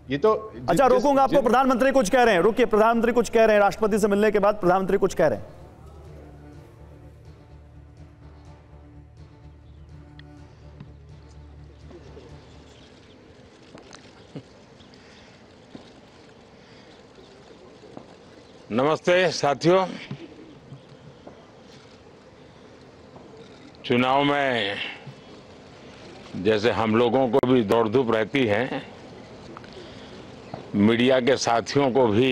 ये तो अच्छा, रोकूंगा आपको। प्रधानमंत्री कुछ कह रहे हैं, रुकिए। प्रधानमंत्री कुछ कह रहे हैं, राष्ट्रपति से मिलने के बाद प्रधानमंत्री कुछ कह रहे हैं। नमस्ते साथियों। चुनाव में जैसे हम लोगों को भी दौड़ धूप रहती है, मीडिया के साथियों को भी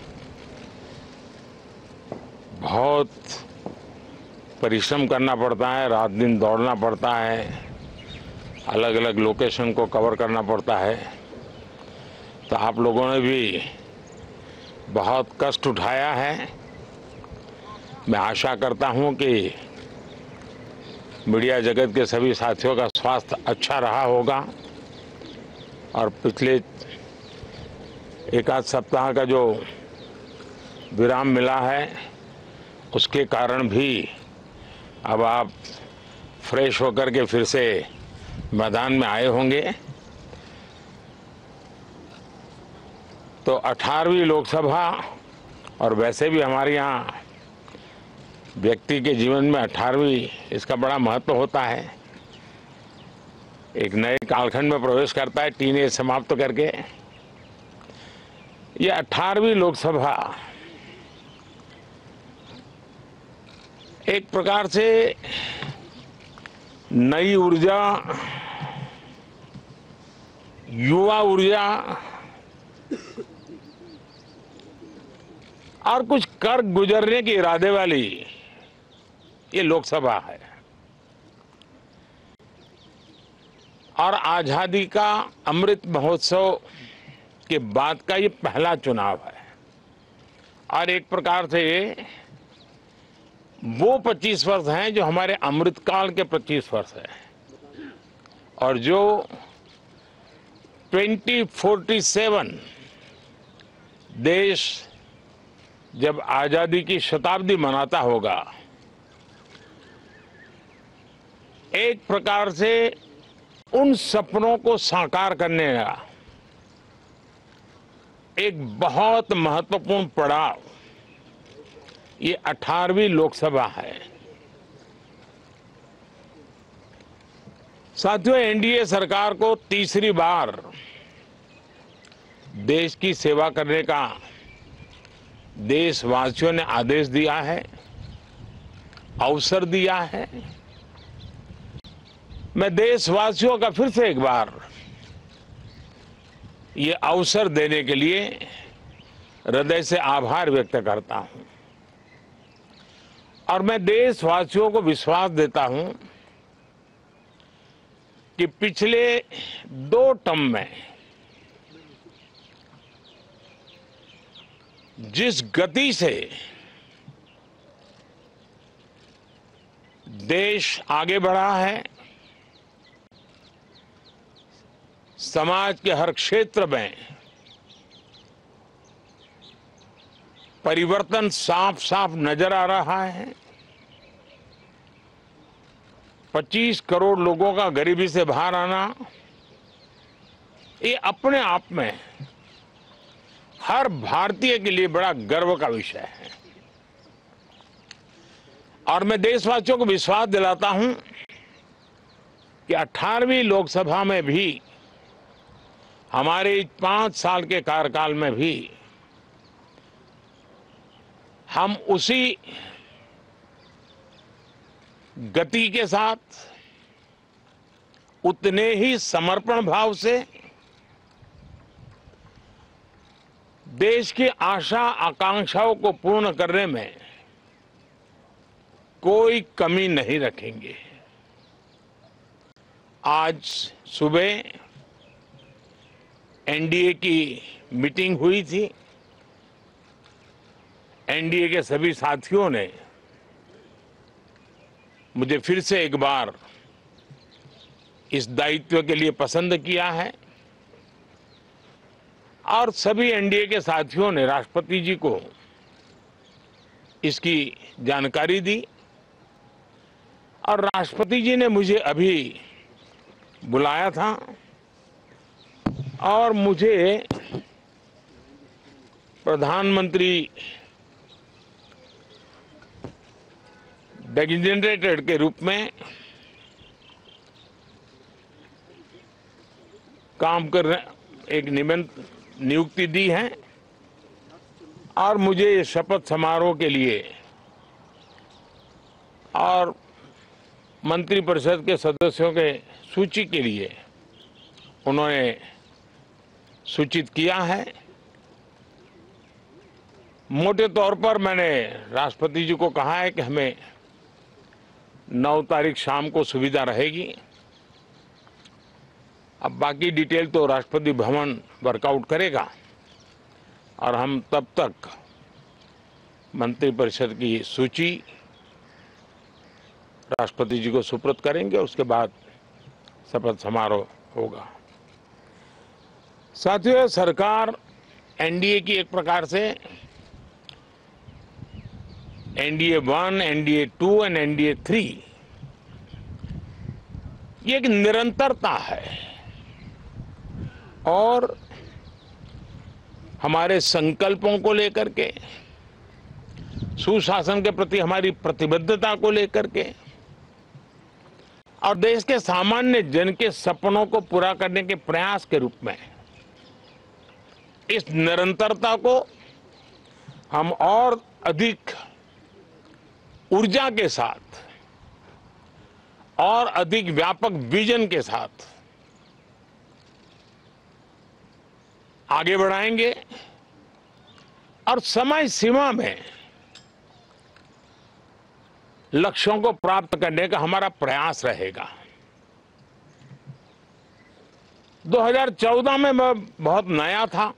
बहुत परिश्रम करना पड़ता है, रात दिन दौड़ना पड़ता है, अलग अलग लोकेशन को कवर करना पड़ता है। तो आप लोगों ने भी बहुत कष्ट उठाया है। मैं आशा करता हूं कि मीडिया जगत के सभी साथियों का स्वास्थ्य अच्छा रहा होगा और पिछले एक आध सप्ताह का जो विराम मिला है उसके कारण भी अब आप फ्रेश होकर के फिर से मैदान में आए होंगे। तो 18वीं लोकसभा, और वैसे भी हमारे यहाँ व्यक्ति के जीवन में 18वीं इसका बड़ा महत्व होता है। एक नए कालखंड में प्रवेश करता है टीन एज समाप्त करके। ये 18वीं लोकसभा एक प्रकार से नई ऊर्जा, युवा ऊर्जा और कुछ कर गुजरने के इरादे वाली ये लोकसभा है। और आजादी का अमृत महोत्सव के बाद का ये पहला चुनाव है। और एक प्रकार से ये वो 25 वर्ष हैं जो हमारे अमृतकाल के 25 वर्ष है, और जो 2047 देश जब आजादी की शताब्दी मनाता होगा, एक प्रकार से उन सपनों को साकार करने का एक बहुत महत्वपूर्ण पड़ाव ये 18वीं लोकसभा है। साथियों, एनडीए सरकार को तीसरी बार देश की सेवा करने का देशवासियों ने आदेश दिया है, अवसर दिया है। मैं देशवासियों का फिर से एक बार ये अवसर देने के लिए हृदय से आभार व्यक्त करता हूं। और मैं देशवासियों को विश्वास देता हूं कि पिछले 2 टर्म में जिस गति से देश आगे बढ़ा है, समाज के हर क्षेत्र में परिवर्तन साफ साफ नजर आ रहा है। 25 करोड़ लोगों का गरीबी से बाहर आना, ये अपने आप में हर भारतीय के लिए बड़ा गर्व का विषय है। और मैं देशवासियों को विश्वास दिलाता हूं कि 18वीं लोकसभा में भी, हमारे 5 साल के कार्यकाल में भी, हम उसी गति के साथ, उतने ही समर्पण भाव से देश की आशा आकांक्षाओं को पूर्ण करने में कोई कमी नहीं रखेंगे। आज सुबह एनडीए की मीटिंग हुई थी। एनडीए के सभी साथियों ने मुझे फिर से एक बार इस दायित्व के लिए पसंद किया है, और सभी एनडीए के साथियों ने राष्ट्रपति जी को इसकी जानकारी दी। और राष्ट्रपति जी ने मुझे अभी बुलाया था और मुझे प्रधानमंत्री डेजिग्नेटेड के रूप में काम कर एक नियुक्ति दी है और मुझे शपथ समारोह के लिए और मंत्रिपरिषद के सदस्यों के सूची के लिए उन्होंने सूचित किया है। मोटे तौर पर मैंने राष्ट्रपति जी को कहा है कि हमें 9 तारीख शाम को सुविधा रहेगी। अब बाकी डिटेल तो राष्ट्रपति भवन वर्कआउट करेगा और हम तब तक मंत्रिपरिषद की सूची राष्ट्रपति जी को सुपुर्द करेंगे। उसके बाद शपथ समारोह होगा। साथियों, सरकार एनडीए की एक प्रकार से एनडीए 1, एनडीए 2 और एनडीए 3 ये एक निरंतरता है और हमारे संकल्पों को लेकर के, सुशासन के प्रति हमारी प्रतिबद्धता को लेकर के और देश के सामान्य जन के सपनों को पूरा करने के प्रयास के रूप में इस निरंतरता को हम और अधिक ऊर्जा के साथ और अधिक व्यापक विजन के साथ आगे बढ़ाएंगे और समय सीमा में लक्ष्यों को प्राप्त करने का हमारा प्रयास रहेगा। 2014 में मैं बहुत नया था।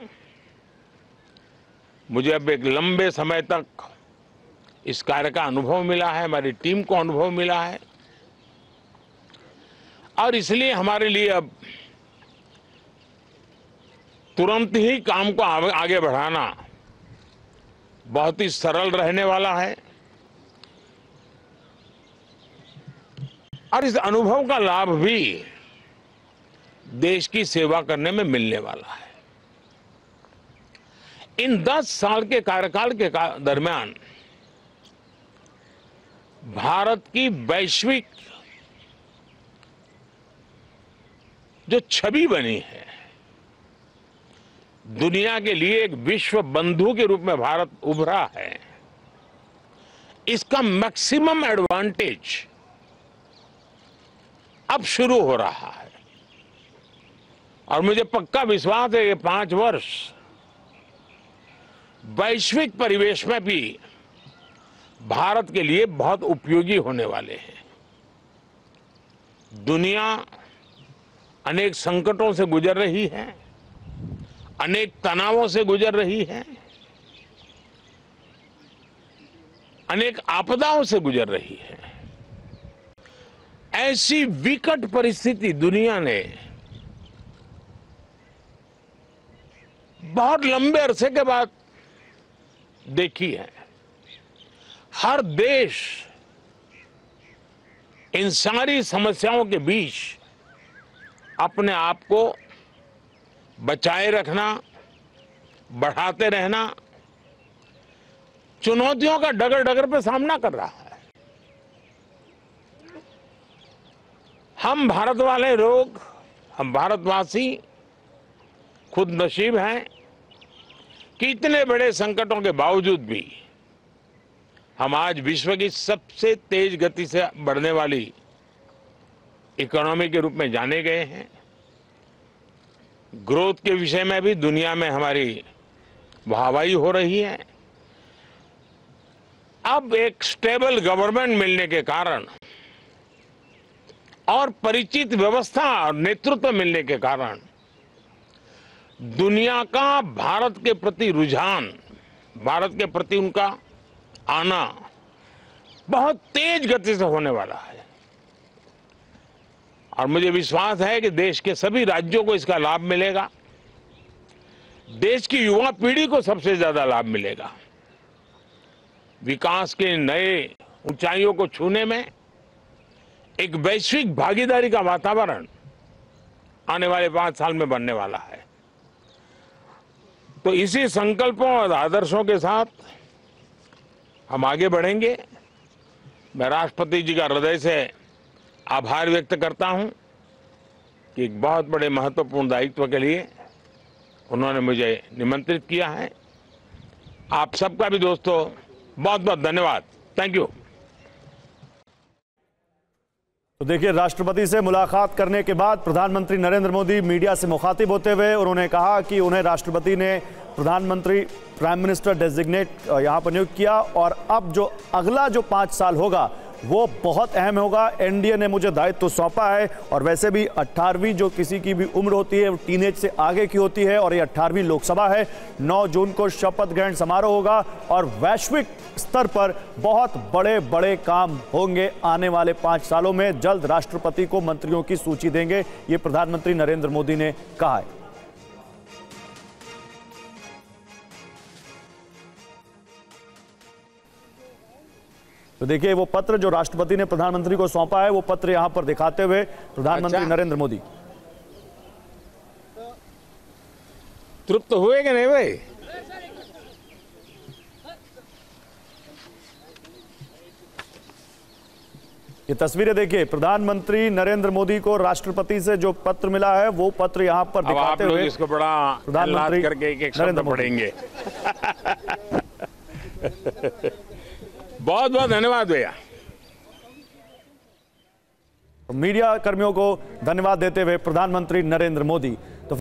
मुझे अब एक लंबे समय तक इस कार्य का अनुभव मिला है, हमारी टीम को अनुभव मिला है और इसलिए हमारे लिए अब तुरंत ही काम को आगे बढ़ाना बहुत ही सरल रहने वाला है और इस अनुभव का लाभ भी देश की सेवा करने में मिलने वाला है। इन 10 साल के कार्यकाल के दरमियान भारत की वैश्विक जो छवि बनी है, दुनिया के लिए एक विश्व बंधु के रूप में भारत उभरा है, इसका मैक्सिमम एडवांटेज अब शुरू हो रहा है और मुझे पक्का विश्वास है कि 5 वर्ष वैश्विक परिवेश में भी भारत के लिए बहुत उपयोगी होने वाले हैं। दुनिया अनेक संकटों से गुजर रही है, अनेक तनावों से गुजर रही है, अनेक आपदाओं से गुजर रही है। ऐसी विकट परिस्थिति दुनिया ने बहुत लंबे अरसे के बाद देखी है। हर देश इन सारी समस्याओं के बीच अपने आप को बचाए रखना, बढ़ाते रहना, चुनौतियों का डगर डगर पे सामना कर रहा है। हम भारत वाले लोग, हम भारतवासी खुद नसीब हैं कि इतने बड़े संकटों के बावजूद भी हम आज विश्व की सबसे तेज गति से बढ़ने वाली इकोनॉमी के रूप में जाने गए हैं। ग्रोथ के विषय में भी दुनिया में हमारी वाहवाही हो रही है। अब एक स्टेबल गवर्नमेंट मिलने के कारण और परिचित व्यवस्था और नेतृत्व मिलने के कारण दुनिया का भारत के प्रति रुझान, भारत के प्रति उनका आना बहुत तेज गति से होने वाला है और मुझे विश्वास है कि देश के सभी राज्यों को इसका लाभ मिलेगा। देश की युवा पीढ़ी को सबसे ज्यादा लाभ मिलेगा। विकास के नए ऊंचाइयों को छूने में एक वैश्विक भागीदारी का वातावरण आने वाले 5 साल में बनने वाला है। तो इसी संकल्पों और आदर्शों के साथ हम आगे बढ़ेंगे। मैं राष्ट्रपति जी का हृदय से आभार व्यक्त करता हूं कि एक बहुत बड़े महत्वपूर्ण दायित्व के लिए उन्होंने मुझे निमंत्रित किया है। आप सबका भी दोस्तों बहुत बहुत धन्यवाद। Thank you. तो देखिए, राष्ट्रपति से मुलाकात करने के बाद प्रधानमंत्री नरेंद्र मोदी मीडिया से मुखातिब होते हुए उन्होंने कहा कि उन्हें राष्ट्रपति ने प्रधानमंत्री प्राइम मिनिस्टर डेजिग्नेट यहां पर नियुक्त किया और अब जो अगला जो 5 साल होगा वो बहुत अहम होगा। एनडीए ने मुझे दायित्व सौंपा है और वैसे भी 18वीं जो किसी की भी उम्र होती है वो टीनेज से आगे की होती है और ये 18वीं लोकसभा है। 9 जून को शपथ ग्रहण समारोह होगा और वैश्विक स्तर पर बहुत बड़े बड़े काम होंगे आने वाले 5 सालों में। जल्द राष्ट्रपति को मंत्रियों की सूची देंगे, ये प्रधानमंत्री नरेंद्र मोदी ने कहा है। तो देखिए, वो पत्र जो राष्ट्रपति ने प्रधानमंत्री को सौंपा है वो पत्र यहां पर दिखाते हुए प्रधानमंत्री नरेंद्र मोदी तृप्त हुए कि नहीं भाई? ये तस्वीरें देखिए, प्रधानमंत्री नरेंद्र मोदी को राष्ट्रपति से जो पत्र मिला है वो पत्र यहां पर दिखाते हुए इसको बड़ा प्रधानमंत्री करके एक शब्द पढ़ेंगे। बहुत बहुत धन्यवाद भैया। मीडिया कर्मियों को धन्यवाद देते हुए प्रधानमंत्री नरेंद्र मोदी